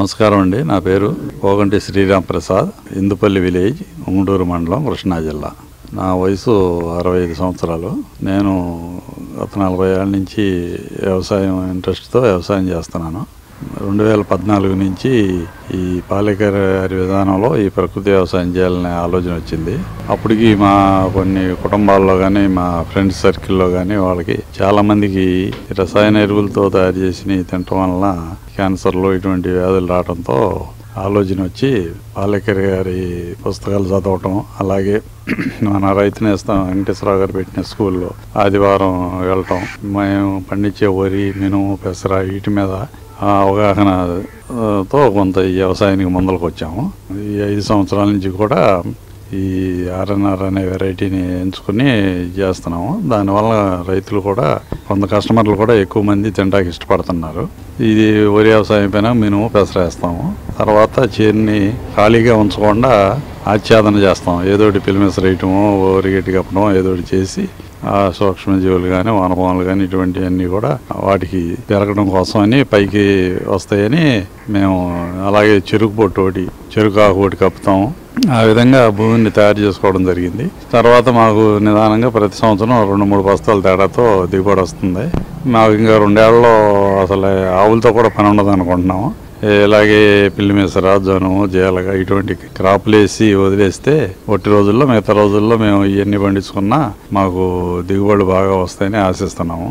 నమస్కారం అండి. నా పేరు పోగంటి శ్రీరామ్ ప్రసాద్, ఇందుపల్లి విలేజ్, ఉంగుటూరు మండలం, కృష్ణా జిల్లా. నా వయసు 65 సంవత్సరాలు. నేను గత 40 ఏళ్ళ నుంచి ఇంట్రెస్ట్తో వ్యవసాయం చేస్తున్నాను. 2014 నుంచి ఈ పాలేకర్ విధానంలో ఈ ప్రకృతి వ్యవసాయం చేయాలనే ఆలోచన వచ్చింది. అప్పటికి మా కొన్ని కుటుంబాల్లో కానీ మా ఫ్రెండ్స్ సర్కిల్లో కానీ వాళ్ళకి చాలామందికి రసాయన ఎరువులతో తయారు చేసి తినటం వలన క్యాన్సర్లు ఇటువంటి వ్యాధులు రావడంతో ఆలోచన వచ్చి పాలేకర్ గారి పుస్తకాలు చదవటం, అలాగే మన రైతు నేస్తం వెంకటేశ్వరరావు గారు పెట్టిన స్కూల్లో ఆదివారం వెళ్ళటం, మేము పండించే వరి, మినుము, పెసర వీటి మీద అవగాహనతో కొంత ఈ వ్యవసాయానికి ముందరకు వచ్చాము. ఈ 5 సంవత్సరాల నుంచి కూడా ఈ RNR అనే వెరైటీని ఎంచుకుని చేస్తున్నాము. దానివల్ల రైతులు కూడా, కొంత కస్టమర్లు కూడా ఎక్కువ మంది తినడానికి ఇష్టపడుతున్నారు. ఇది వరి వ్యవసాయం పైన మినుము, పెసర వేస్తాము. తర్వాత చేరిని ఖాళీగా ఉంచకుండా ఆచ్ఛాదన చేస్తాం. ఏదోటి పిలిమెస రేయటము, వరిగట్టి కప్పడం, ఏదోటి చేసి ఆ సూక్ష్మజీవులు కానీ వానపాములు కానీ ఇటువంటివన్నీ కూడా వాటికి పెరగడం కోసం అని పైకి వస్తాయని మేము అలాగే చెరుకు పొట్టు ఒకటి, చెరుకు ఆకు ఒకటి కప్పుతాము. ఆ విధంగా భూమిని తయారు చేసుకోవడం జరిగింది. తర్వాత మాకు నిదానంగా ప్రతి సంవత్సరం 2-3 బస్తాల తేడాతో దిగుబడి వస్తుంది. మాకు ఇంకా 2 ఏళ్లలో అసలు ఆవులతో కూడా పని ఉండదు అనుకుంటున్నాము. ఇలాగే పిల్లిమెసర, జనుము, జీలగ ఇటువంటి క్రాపులు వేసి వదిలేస్తే ఒట్టి రోజుల్లో, మిగతా రోజుల్లో మేము ఇవన్నీ పండించుకున్నా మాకు దిగుబడులు బాగా వస్తాయని ఆశిస్తున్నాము.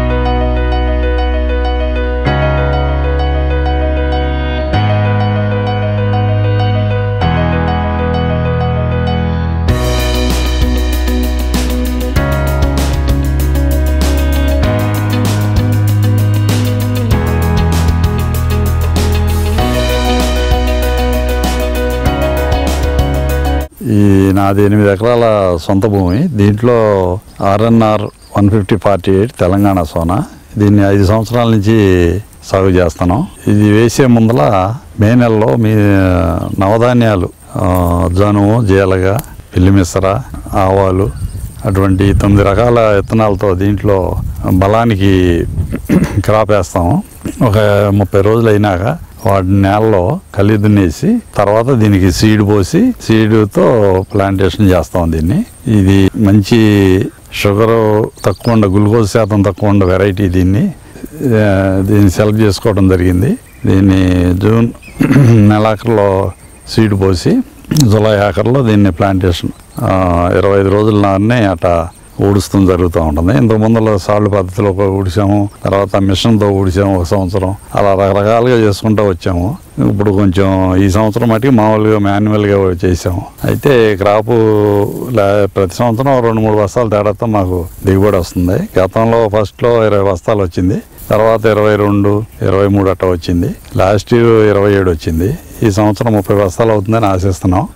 నాది 8 ఎకరాల సొంత భూమి. దీంట్లో RNR 150-48 తెలంగాణ సోనా. దీన్ని 5 సంవత్సరాల నుంచి సాగు చేస్తున్నాం. ఇది వేసే ముందల మే నెలలో నవధాన్యాలు, జనుము, జీలగ, పిల్లిమెసర, ఆవాలు అటువంటి 9 రకాల విత్తనాలతో దీంట్లో బలానికి క్రాప్ వేస్తాము. ఒక 30 రోజులు అయినాక వాటిని నేలలో కలిగి దున్నేసి తర్వాత దీనికి సీడ్ పోసి సీడ్తో ప్లాంటేషన్ చేస్తాం. దీన్ని ఇది మంచి షుగర్ తక్కువ ఉండ, గ్లూకోజ్ శాతం తక్కువ ఉండ వెరైటీ. దీన్ని సెలెక్ట్ చేసుకోవడం జరిగింది. దీన్ని జూన్ నెలాఖరులో సీడ్ పోసి జూలై ఆఖరిలో దీన్ని ప్లాంటేషన్ 25 రోజుల నాన్నే అట్లా ఊడుస్తూ జరుగుతూ ఉంటుంది. ఇంతకు ముందులో సాళ్ళు పద్ధతిలో ఊడిసాము, తర్వాత మిషన్తో ఊడిసాము 1 సంవత్సరం, అలా రకరకాలుగా చేసుకుంటూ వచ్చాము. ఇప్పుడు కొంచెం ఈ సంవత్సరం మటుకు మామూలుగా మాన్యువల్గా చేసాము. అయితే క్రాపు ప్రతి సంవత్సరం 2-3 బస్తాల తేడాతో మాకు దిగుబడి వస్తుంది. గతంలో ఫస్ట్లో 20 బస్తాలు వచ్చింది, తర్వాత 22, 23 అట్లా వచ్చింది. లాస్ట్ ఇయర్ 27 వచ్చింది. ఈ సంవత్సరం 30 బస్తాలు అవుతుందని ఆశిస్తున్నాం.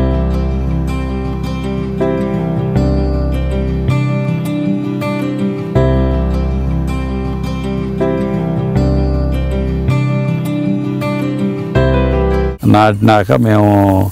నాటినాక మేము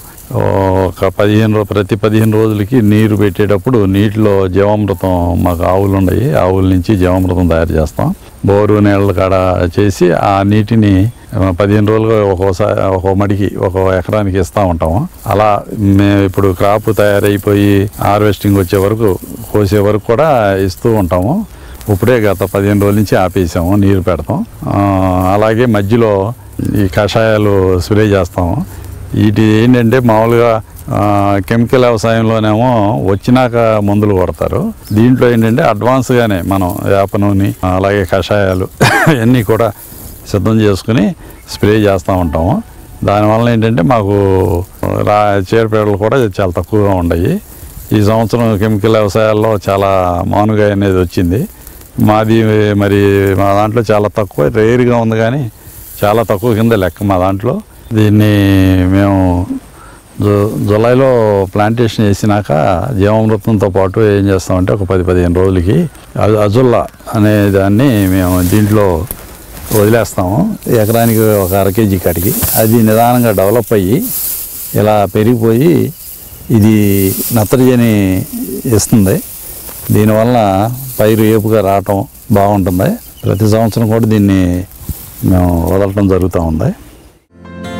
ప్రతి 15 రోజులకి నీరు పెట్టేటప్పుడు నీటిలో జీవామృతం, మాకు ఆవులు ఉన్నాయి, ఆవుల నుంచి జీవామృతం తయారు చేస్తాం. బోరు నీళ్ళ కాడ చేసి ఆ నీటిని 15 రోజులుగా ఒక్కో మడికి 1 ఎకరానికి ఇస్తూ ఉంటాము. అలా మేము ఇప్పుడు క్రాప్ తయారైపోయి హార్వెస్టింగ్ వచ్చే వరకు, కోసే వరకు కూడా ఇస్తూ ఉంటాము. ఇప్పుడే గత 15 రోజుల నుంచి ఆపేసాము, నీరు పెడతాం. అలాగే మధ్యలో ఈ కషాయాలు స్ప్రే చేస్తాము. వీటి ఏంటంటే మామూలుగా కెమికల్ వ్యవసాయంలోనేమో వచ్చినాక మందులు కొడతారు. దీంట్లో ఏంటంటే అడ్వాన్స్గానే మనం వేప నూనె, అలాగే కషాయాలు ఇవన్నీ కూడా సిద్ధం చేసుకుని స్ప్రే చేస్తూ ఉంటాము. దానివల్ల ఏంటంటే మాకు చీడపీడలు కూడా చాలా తక్కువగా ఉన్నాయి. ఈ సంవత్సరం కెమికల్ వ్యవసాయాల్లో చాలా మానుగా అనేది వచ్చింది. మాది మరి మా దాంట్లో చాలా తక్కువ, రేరుగా ఉంది, కానీ చాలా తక్కువ కింద లెక్క మా దాంట్లో. దీన్ని మేము జూలైలో ప్లాంటేషన్ చేసినాక జీవామృతంతో పాటు ఏం చేస్తామంటే ఒక 10-15 రోజులకి అజుల్లా అనే దాన్ని మేము దీంట్లో వదిలేస్తాము. ఎకరానికి 1 అర కేజీ కాడికి. అది నిదానంగా డెవలప్ అయ్యి ఇలా పెరిగిపోయి ఇది నత్రజని ఇస్తుంది. దీనివల్ల పైరు ఏపుగా రావటం బాగుంటుంది. ప్రతి సంవత్సరం కూడా దీన్ని మేము వదలటం జరుగుతూ ఉంది.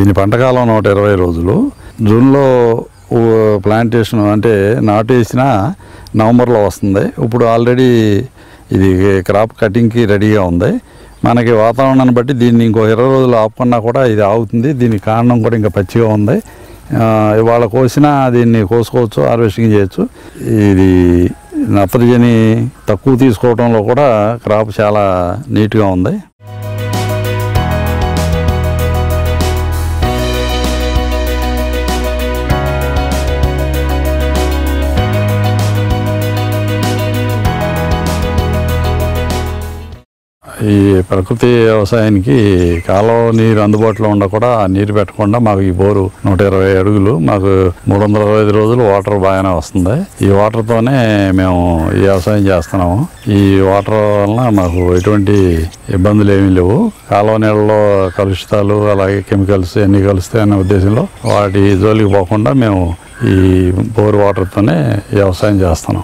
దీని పంటకాలం 120 రోజులు. జూన్లో ప్లాంటేషన్ అంటే నాటు వేసిన నవంబర్లో వస్తుంది. ఇప్పుడు ఆల్రెడీ ఇది క్రాప్ కటింగ్కి రెడీగా ఉంది. మనకి వాతావరణాన్ని బట్టి దీన్ని ఇంకో 20 రోజులు ఆపుకున్నా కూడా ఇది ఆగుతుంది. దీనికి కారణం కూడా ఇంకా పచ్చిగా ఉంది. ఇవాళ కోసినా దీన్ని కోసుకోవచ్చు, హార్వెస్టింగ్ చేయొచ్చు. ఇది నత్రజని తక్కువ తీసుకోవడంలో కూడా క్రాప్ చాలా నీట్గా ఉంది. ఈ ప్రకృతి వ్యవసాయానికి కాలువ నీరు అందుబాటులో ఉండకుండా నీరు పెట్టకుండా మాకు ఈ బోరు 120 అడుగులు, మాకు 365 రోజులు వాటర్ బాగానే వస్తుంది. ఈ వాటర్తోనే మేము ఈ వ్యవసాయం చేస్తున్నాము. ఈ వాటర్ వలన మాకు ఎటువంటి ఇబ్బందులు ఏమీ లేవు. కాలువ నీళ్ళలో కలుషితాలు అలాగే కెమికల్స్ అన్నీ కలుస్తాయి అనే ఉద్దేశంలో వాటి జోలికి పోకుండా మేము ఈ బోర్ వాటర్తోనే వ్యవసాయం చేస్తున్నాం.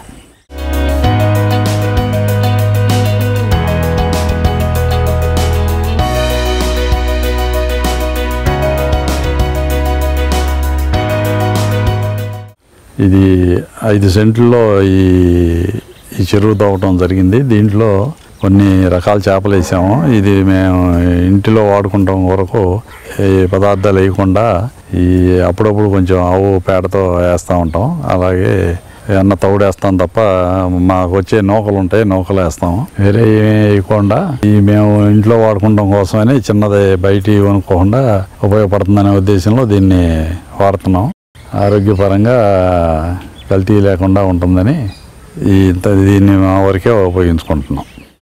ఇది 5 సెంట్లలో ఈ చెరువు తవ్వటం జరిగింది. దీంట్లో కొన్ని రకాల చేపలు వేసాము. ఇది మేము ఇంటిలో వాడుకుంటాం వరకు ఈ పదార్థాలు వేయకుండా అప్పుడప్పుడు కొంచెం ఆవు పేడతో వేస్తూ ఉంటాం. అలాగే ఏమన్నా తౌడు వేస్తాం తప్ప మాకు వచ్చే నూకలు ఉంటాయి, నూకలు వేస్తాం. వేరే ఏమీ వేయకుండా మేము ఇంట్లో వాడుకుంటాం కోసమని చిన్నది బయట కొనుక్కోకుండా ఉపయోగపడుతుందనే ఉద్దేశంలో దీన్ని వాడుతున్నాం. ఆరోగ్యపరంగా కల్తీ లేకుండా ఉంటుందని దీన్ని మా వరకే ఉపయోగించుకుంటున్నాం.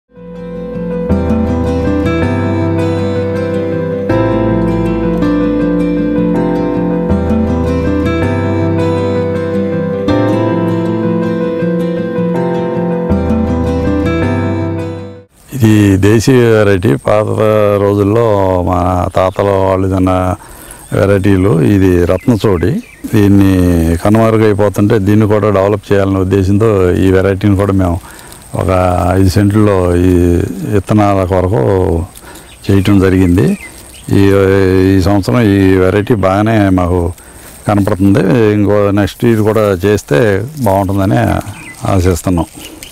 ఇది దేశీయ వెరైటీ. పాత రోజుల్లో మా తాతల వాళ్ళు తిన్న వెరైటీలు. ఇది రత్నచోడి. దీన్ని కనుమరుగైపోతుంటే దీన్ని కూడా డెవలప్ చేయాలనే ఉద్దేశంతో ఈ వెరైటీని కూడా మేము ఒక 5 సెంట్లలో ఈ విత్తనాల కొరకు చేయటం జరిగింది. ఈ సంవత్సరం ఈ వెరైటీ బాగానే మాకు కనపడుతుంది. ఇంకో నెక్స్ట్ ఇది కూడా చేస్తే బాగుంటుందని ఆశిస్తున్నాం.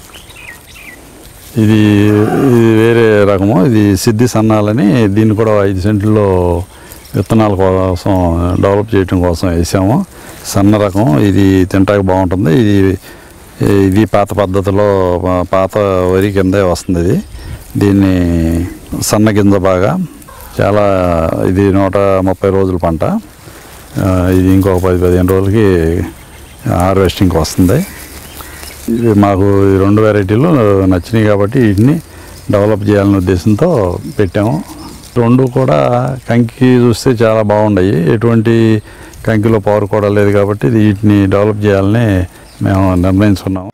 ఇది వేరే రకము. ఇది సిద్ధి సన్నాలని దీన్ని కూడా 5 సెంట్లలో విత్తనాల కోసం డెవలప్ చేయడం కోసం వేసాము. సన్న రకం. ఇది తింటానికి బాగుంటుంది. ఇది పాత పద్ధతిలో పాత వరి కిందే వస్తుంది. దీన్ని సన్న గింజ బాగా చాలా ఇది 130 రోజుల పంట. ఇది ఇంకొక 10-15 రోజులకి హార్వెస్టింగ్కి వస్తుంది. ఇది మాకు ఈ 2 వెరైటీలు నచ్చినాయి కాబట్టి వీటిని డెవలప్ చేయాలనే ఉద్దేశంతో పెట్టాము. 2 కూడా కంకి చూస్తే చాలా బాగున్నాయి. ఎటువంటి కంకిలో పవర్ కూడా లేదు కాబట్టి వీటిని డెవలప్ చేయాలని మేము నిర్ణయించుకున్నాము.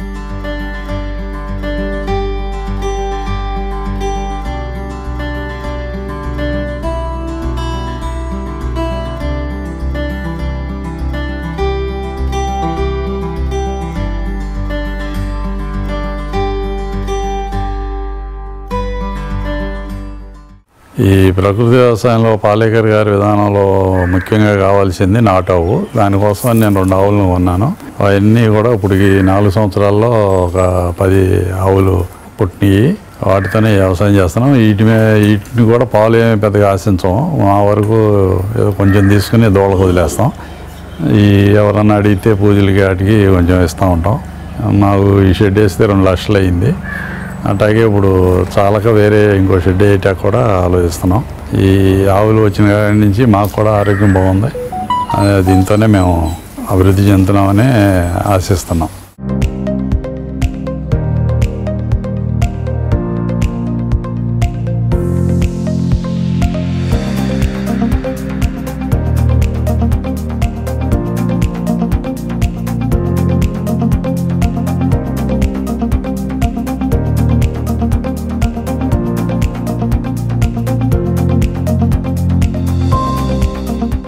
ఈ ప్రకృతి వ్యవసాయంలో పాలేకర్ గారి విధానంలో ముఖ్యంగా కావాల్సింది నాటావు. దానికోసం నేను 2 ఆవులను కొన్నాను. అవన్నీ కూడా ఇప్పటికి 4 సంవత్సరాల్లో ఒక 10 ఆవులు పుట్టినాయి. వాటితోనే వ్యవసాయం చేస్తున్నాం. వీటిని కూడా పాలు ఏమి పెద్దగా ఆశించాం. మా వరకు ఏదో కొంచెం తీసుకుని దూడలకు వదిలేస్తాం. ఎవరన్నా అడిగితే పూజలకి వాటికి కొంచెం ఇస్తూ ఉంటాం. మాకు ఈ షెడ్ వేస్తే 2 లక్షలు అయింది. అట్లాగే ఇప్పుడు చాలక వేరే ఇంకో షెడ్ వేయటానికి కూడా ఆలోచిస్తున్నాం. ఈ ఆవులు వచ్చిన కాడి నుంచి మాకు కూడా ఆరోగ్యం బాగుంది. దీంతోనే మేము అభివృద్ధి చెందుతున్నామని ఆశిస్తున్నాం.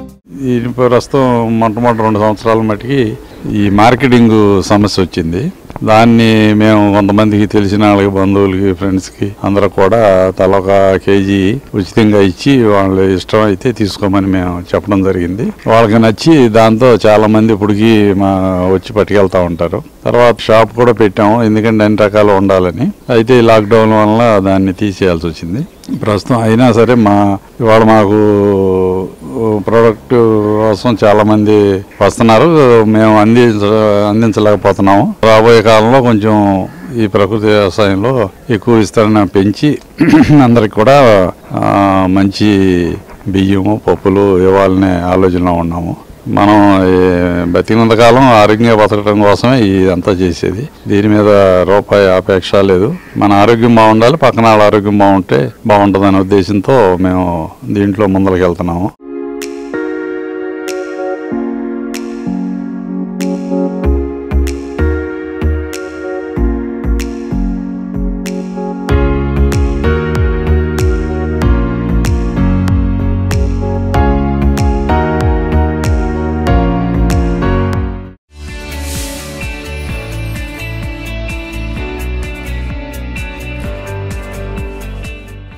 ప్రస్తుతం మొట్టమొదటి 2 సంవత్సరాల మటుకి ఈ మార్కెటింగ్ సమస్య వచ్చింది. దాన్ని మేము కొంతమందికి తెలిసిన వాళ్ళకి, బంధువులకి, ఫ్రెండ్స్కి అందరూ కూడా తలొక కేజీ ఉచితంగా ఇచ్చి వాళ్ళు ఇష్టం అయితే తీసుకోమని మేము చెప్పడం జరిగింది. వాళ్ళకి నచ్చి దాంతో చాలా మంది ఇప్పటికి వచ్చి పట్టుకెళ్తా ఉంటారు. తర్వాత షాప్ కూడా పెట్టాము, ఎందుకంటే అన్ని రకాలు ఉండాలని. అయితే ఈ లాక్డౌన్ వల్ల దాన్ని తీసేయాల్సి వచ్చింది ప్రస్తుతం. అయినా సరే ఇవాళ మాకు ప్రోడక్ట్ కోసం చాలా మంది వస్తున్నారు, మేము అందించలేకపోతున్నాము. రాబోయే కాలంలో కొంచెం ఈ ప్రకృతి వ్యవసాయంలో ఎక్కువ విస్తరణ పెంచి అందరికి కూడా మంచి బియ్యము, పప్పులు ఇవ్వాలనే ఆలోచనలో ఉన్నాము. మనం బతికినంతకాలం ఆరోగ్యంగా బతకడం కోసమే ఇదంతా చేసేది. దీని మీద రూపాయి అపేక్ష లేదు. మన ఆరోగ్యం బాగుండాలి, పక్కన వాళ్ళ ఆరోగ్యం బాగుంటే బాగుంటుందనే ఉద్దేశంతో మేము దీంట్లో ముందరికి వెళ్తున్నాము.